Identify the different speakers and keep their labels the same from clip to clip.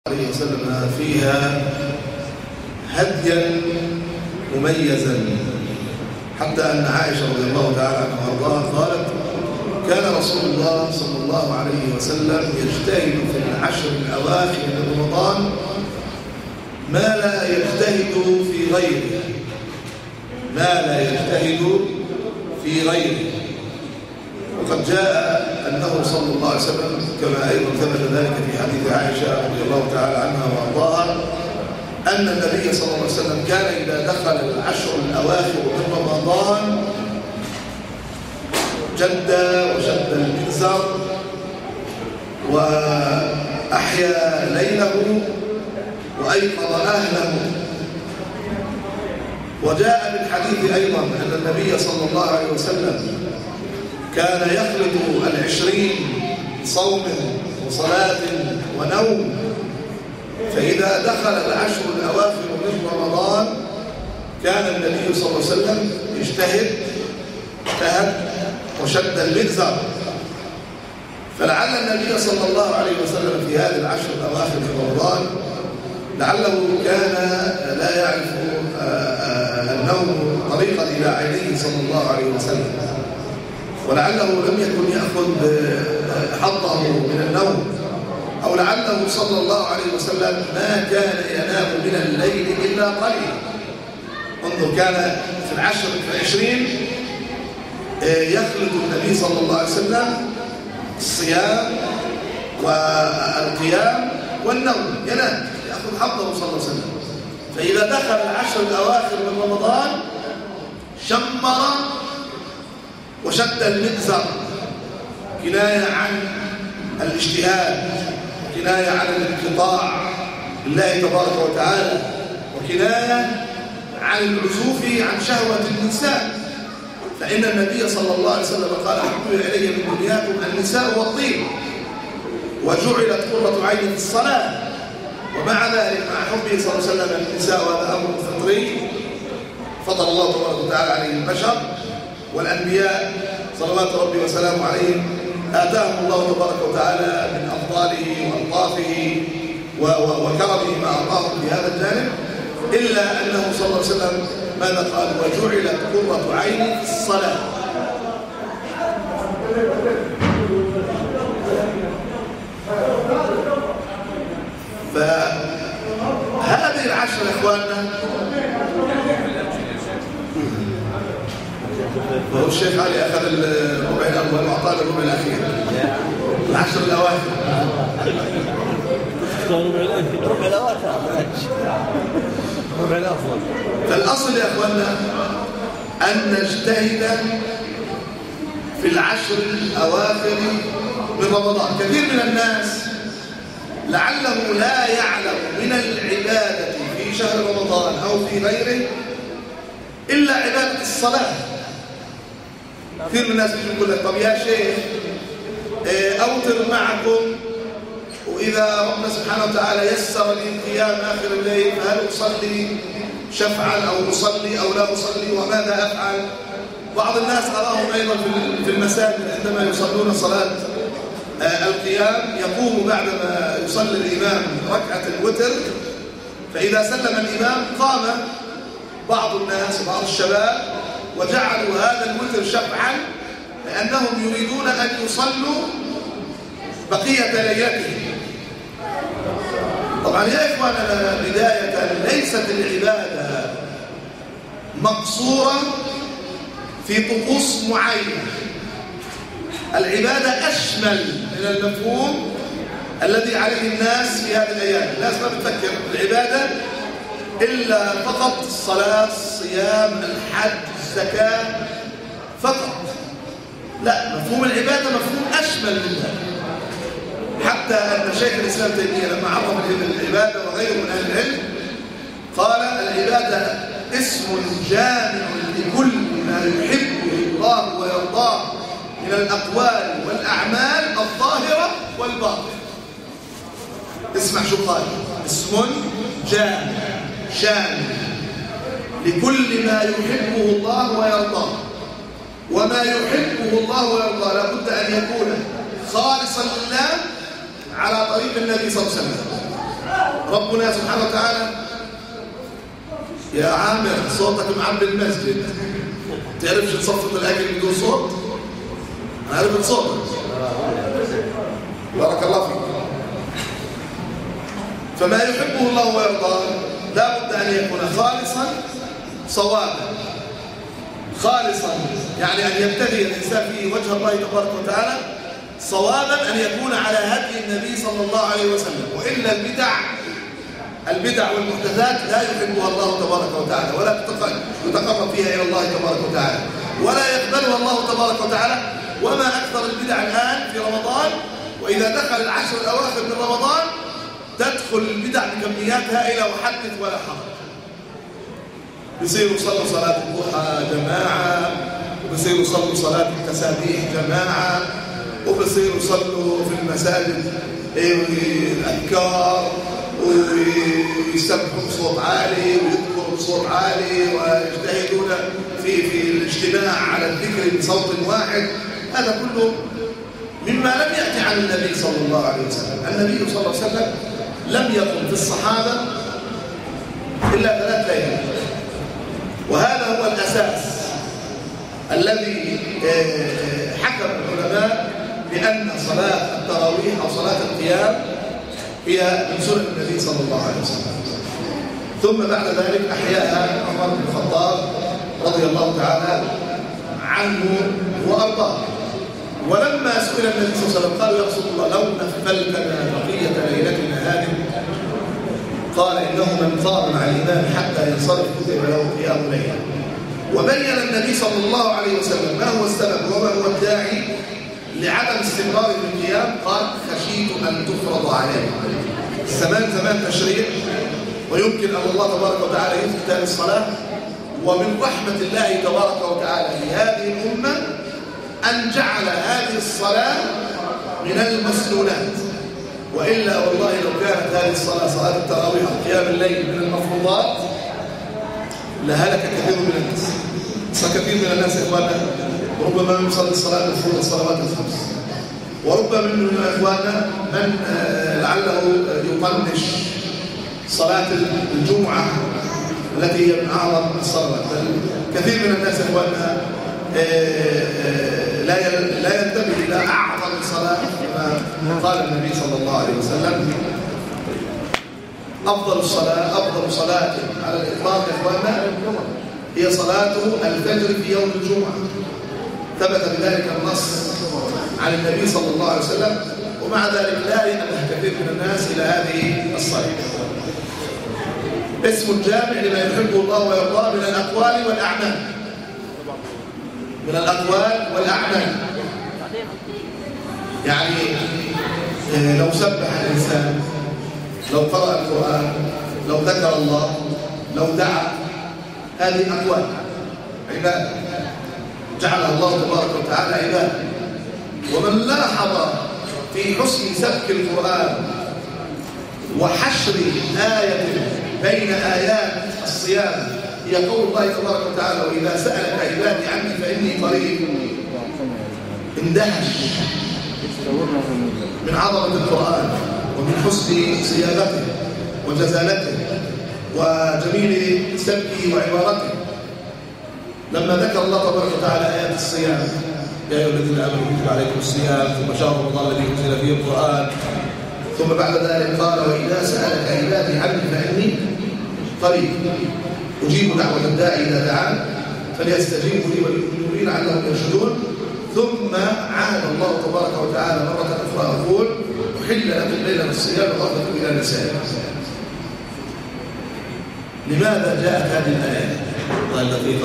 Speaker 1: عليه وسلم فيها هديا مميزا، حتى أن عائشة رضي الله تعالى عنها وارضاها قالت: كان رسول الله صلى الله عليه وسلم يجتهد في العشر الأواخر من رمضان ما لا يجتهد في غيره، في غيره. وقد جاء أنه صلى الله عليه وسلم كما أيضا ثبت ذلك في حديث عائشة رضي الله تعالى عنها وارضاها أن النبي صلى الله عليه وسلم كان إذا دخل العشر الأواخر من رمضان جد وشد المئزر وأحيا ليله وأيقظ أهله. وجاء بالحديث أيضا أن النبي صلى الله عليه وسلم كان يخلط 20 صوم وصلاة ونوم، فإذا دخل العشر الأواخر من رمضان كان النبي صلى الله عليه وسلم اجتهد وشد المئزر. فلعل النبي صلى الله عليه وسلم في هذه العشر الأواخر من رمضان لعله كان لا يعرف النوم طريقا إلى عينيه صلى الله عليه وسلم، ولعله لم يكن يأخذ حظه من النوم، أو لعله صلى الله عليه وسلم ما كان ينام من الليل إلا قليلا. انظر، كان في العشر العشرين يخلط النبي صلى الله عليه وسلم الصيام والقيام والنوم، ينام يأخذ حظه صلى الله عليه وسلم. فإذا دخل العشر الأواخر من رمضان شمر وشد المئزر، كناية عن الاجتهاد، كناية عن الانقطاع لله تبارك وتعالى، وكناية عن العزوف عن شهوة النساء. فإن النبي صلى الله عليه وسلم قال: أحب إلي من دنياكم النساء والطيب، وجعلت قرة عيني في الصلاة. ومع ذلك مع حبه صلى الله عليه وسلم النساء، وهذا أمر فطري فضل الله تبارك وتعالى عليه البشر، والأنبياء صلوات ربي وسلامه عليهم آتاهم الله تبارك وتعالى من أفضاله وألطافه وكرمه ما أعطاهم في هذا الجانب، إلا أنه صلى الله عليه وسلم ماذا قال؟ وجعلت قرة عيني في الصلاة. فهذه العشر يا إخواننا، هو الشيخ علي أخذ الربع الأول وأعطاه الربع الأخير، العشر الأواخر. الربع الأفضل. فالأصل يا أخواننا أن نجتهد في العشر الأواخر من رمضان. كثير من الناس لعله لا يعلم من العبادة في شهر رمضان أو في غيره إلا عبادة الصلاة. كثير من الناس يقول لك: طب يا شيخ أوتر معكم، وإذا ربنا سبحانه وتعالى يسر لي القيام آخر الليل فهل أصلي شفعا أو أصلي أو لا أصلي، وماذا أفعل؟ بعض الناس أراهم أيضا في المساجد عندما يصلون صلاة القيام يقوم بعدما يصلي الإمام ركعة الوتر، فإذا سلم الإمام قام بعض الناس وبعض الشباب وجعلوا هذا الوتر شفعا، لأنهم يريدون أن يصلوا بقية ليلتهم. طبعا يا إخواننا، بداية ليست العبادة مقصورة في طقوس معينة. العبادة أشمل من المفهوم الذي عليه الناس في هذه الأيام. الناس ما بتفكر العبادة إلا فقط الصلاة، الصيام، الحج، الزكاة فقط. لا، مفهوم العبادة مفهوم أشمل من ذلك. حتى أن شيخ الإسلام تيمية لما عرف العبادة وغيره من أهل العلم قال: العبادة اسم جامع لكل ما يحبه الله ويرضاه من الأقوال والأعمال الظاهرة والباطنة. اسمع شو قال: اسم جامع شامل لكل ما يحبه الله ويرضاه، وما يحبه الله ويرضاه لابد أن يكون خالصا لله على طريق النبي صلى الله عليه وسلم. ربنا سبحانه وتعالى يا عامر صوتك معبي المسجد، تعرفش تصفط الأكل بدون صوت؟ أنا عرفت صوتك، بارك الله فيك. فما يحبه الله ويرضاه لا بد أن يكون خالصا صوابا. خالصا يعني أن يبتغي الإنسان فيه وجه الله تبارك وتعالى، صوابا أن يكون على هدي النبي صلى الله عليه وسلم. وإلا البدع والمحدثات لا يحبها الله تبارك وتعالى، ولا يتقرب فيها إلى الله تبارك وتعالى، ولا يقبلها الله تبارك وتعالى. وما أكثر البدع الآن في رمضان، وإذا دخل العشر الأواخر من رمضان تدخل البدع بكميات هائلة وحدث ولا حرج. بيصيروا يصلوا صلاة الضحى جماعة، وبيصيروا يصلوا صلاة التسابيح جماعة، وبيصيروا يصلوا في المساجد الأذكار، ويسبحوا بصوت عالي ويذكروا بصوت عالي، ويجتهدون في الاجتماع على الذكر بصوت واحد. هذا كله مما لم يأتي عن النبي صلى الله عليه وسلم. النبي صلى الله عليه وسلم لم يقم في الصحابة إلا 3 ليالي، وهذا هو الأساس الذي حكم العلماء بأن صلاة التراويح أو صلاة القيام هي من سنن النبي صلى الله عليه وسلم. ثم بعد ذلك أحياها عمر بن الخطاب رضي الله تعالى عنه وأرضاه. ولما سئل النبي صلى الله عليه وسلم قالوا يا رسول الله لو نفلتنا بقية ليلتنا هذه، قال إنه من قام مع الإمام حتى ينصرف كتب له قيام ليلة. وبين النبي صلى الله عليه وسلم ما هو السبب وما هو الداعي لعدم استمرار القيام. قال خشيت أن تفرض عليه. زمان تشريع، ويمكن أن الله تبارك وتعالى يفتح الصلاة. ومن رحمة الله تبارك وتعالى لهذه الأمة أن جعل هذه الصلاة من المسنونات، وإلا والله لو كانت هذه الصلاة صلاة التراويح أو قيام الليل من المفروضات لهلك كثير من الناس. كثير من الناس إخواننا ربما يصلي الصلاة المفروض الصلوات الخمس، وربما من إخواننا من لعله يطنش صلاة الجمعة التي هي من أعظم الصلوات. كثير من الناس إخواننا لا ينتبه إلى أعظم صلاة كما قال النبي صلى الله عليه وسلم أفضل صلاة على الإطلاق يا إخواننا هي صلاة الفجر في يوم الجمعة. ثبت بذلك النص عن النبي صلى الله عليه وسلم، ومع ذلك لا ينبه كثير من الناس إلى هذه الصلاة. اسم جامع لما يحبه الله ويرضاه من الأقوال والأعمال. من الأقوال والأعمال يعني لو سبح الإنسان، لو قرأ القرآن، لو ذكر الله، لو دعا، هذه أقوال عبادة جعلها الله تبارك وتعالى عبادة. ومن لاحظ في حسن سبك القرآن وحشر آية بين آيات الصيام هي قول الله تبارك وتعالى وإذا سألك عبادي عني فإني قريب، اندهش من عظمة القرآن ومن حسن صياغته وجزالته وجميل سبكه وعبارته. لما ذكر الله تبارك وتعالى آيات الصيام يا أيها الذين آمنوا كتب عليكم الصيام ثم شهر رمضان الذي أنزل فيه القرآن، ثم بعد ذلك قال وإذا سألك عبادي عني فإني قريب أجيب دعوة الداعي إذا دعان فليستجيبوا لي وليؤمنوا بي لعلهم يرشدون. ثم عاد الله تبارك وتعالى مرة أخرى يقول أحل لكم ليلة الصيام والرفث إلى نسائكم. لماذا جاءت هذه الآيات اللطيفة؟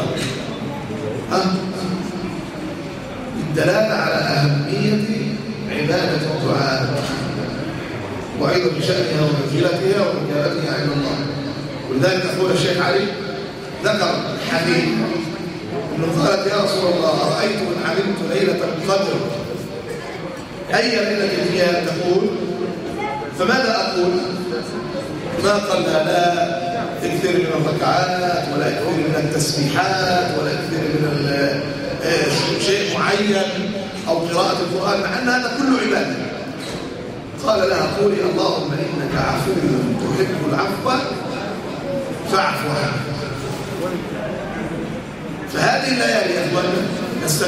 Speaker 1: الدلالة على أهمية عبادة الدعاء وأيضا بشأنها ومنزلتها ومكانتها عند الله. ولذلك تقول الشيخ علي ذكر حديث انه قالت يا رسول الله أرأيت إن علمت ليلة القدر أي ليلة هي تقول؟ فماذا أقول؟ ما قالها لا اكثر من الركعات ولا اكثر من التسبيحات ولا اكثر من شيء معين أو قراءة القرآن، مع أن هذا كله عبادة. قال لها قولي اللهم إنك عفو تحب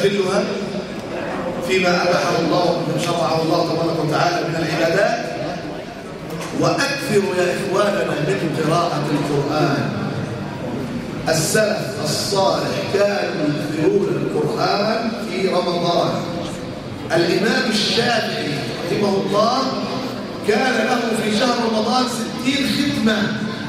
Speaker 1: نستغلها فيما أباحه الله ومن شرعه الله تبارك وتعالى من العبادات. وأكثروا يا إخواننا من قراءة القرآن. السلف الصالح كانوا يكثرون القرآن في رمضان. الإمام الشافعي رحمه الله كان له في شهر رمضان 60 ختمة.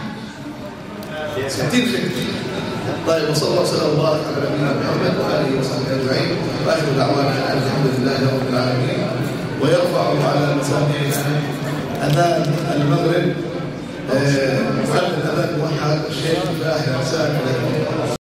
Speaker 1: 60 ختمة. طيب، وصلى الله وسلم وبارك على نبينا محمد وآله وصحبه أجمعين، وآخر دعوانا الحمد لله رب العالمين. ويرفع على مسامعنا أذان المغرب، مؤذن أذان موحد الشيخ إبراهيم حسان.